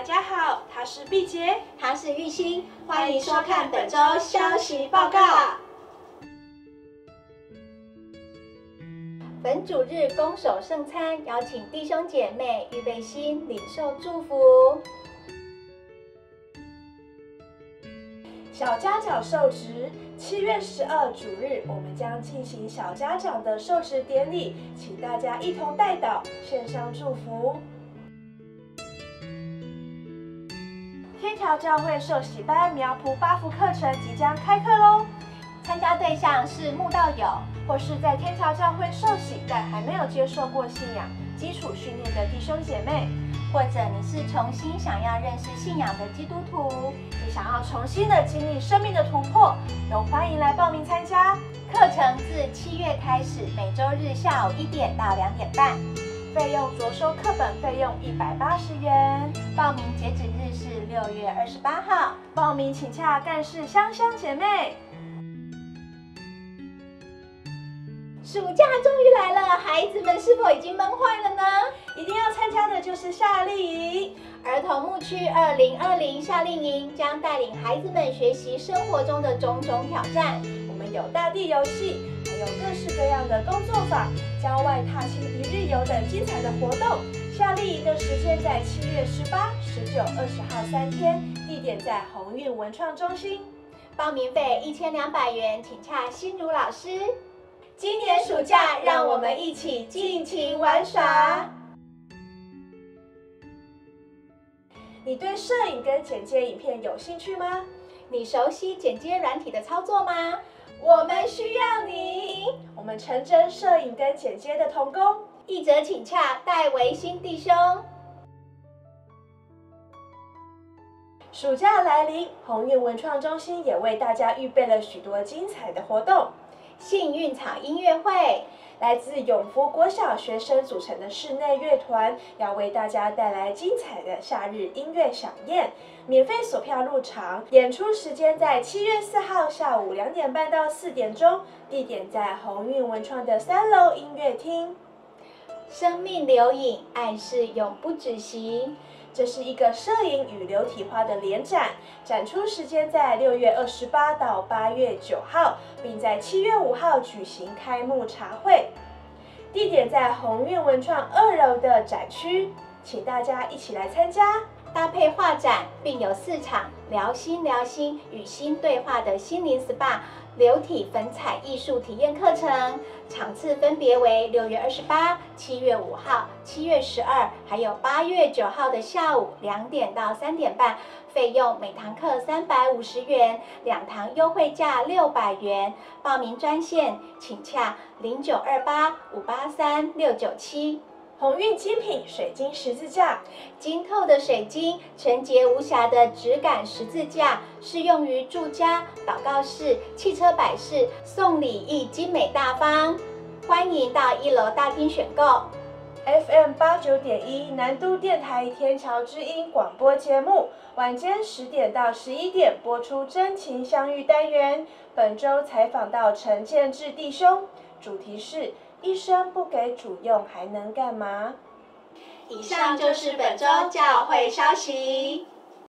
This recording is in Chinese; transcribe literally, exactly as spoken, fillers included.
大家好，她是碧洁， 她是玉欣，欢迎收看本周消息报告。本主日公守圣餐，邀请弟兄姐妹预备心，领受祝福。 小家长受职，七月十二主日，我们将进行小家长的受职典礼，请大家一同代祷，献上祝福。天桥教会受洗班苗圃八福课程即将开课喽！ 参加对象是慕道友， 或是在天桥教会受洗但还没有接受过信仰基础训练的弟兄姐妹， 或者你是重新想要认识信仰的基督徒， 你想要重新的经历生命的突破，都欢迎来报名参加。 课程自七月开始，每周日下午一点到两点半， 费用着收课本费用一百八十元， 报名截止日是六月二十八号， 报名请洽干事香香姐妹。 暑假终于来了，孩子们是否已经闷坏了呢？ 一定要参加的就是夏令营。 儿童牧区二零二零夏令营将带领孩子们学习生活中的种种挑战。 我们有大地游戏，还有各式各样的工作坊、郊外踏青一日游等精彩的活动。夏令营的时间在七月十八、十九、二十号三天，地点在鸿运文创中心。 报名费一千两百元，请洽心如老师。今年暑假，让我们一起尽情玩耍。 你对摄影跟剪接影片有兴趣吗？ 你熟悉剪接软体的操作吗？ 我们需要你。我们诚征摄影跟剪接的同工， 一则请洽戴维新弟兄。 暑假来临，鸿运文创中心也为大家预备了许多精彩的活动。 幸运草音乐会， 来自永福国小学生组成的室内乐团，要为大家带来精彩的夏日音乐飨宴。免费索票入场，演出时间在七月四号下午两点半到四点钟，地点在鸿运文创的三楼音乐厅。 生命留影，爱是永不止息。 这是一个摄影与流体画的联展，展出时间在六月二十八到八月九号，并在七月五号举行开幕茶会。地点在鸿运文创二楼的展区，请大家一起来参加。 搭配画展，并有四场聊心聊心与心对话的心灵 S P A 流体粉彩艺术体验课程，场次分别为六月二十八、七月五号、七月十二，还有八月九号的下午两点到三点半，费用每堂课三百五十元，两堂优惠价六百元。报名专线请洽零九二八五八三六九七。 鸿运精品水晶十字架， 晶透的水晶，纯洁无瑕的质感十字架，适用于住家、祷告室、汽车摆饰，送礼亦精美大方。欢迎到一楼大厅选购。 F M 八九点一南都电台天桥之音广播节目，晚间十点到十一点播出真情相遇单元。本周采访到陈建志弟兄，主题是一生不给主用还能干嘛？ 以上就是本周教会消息。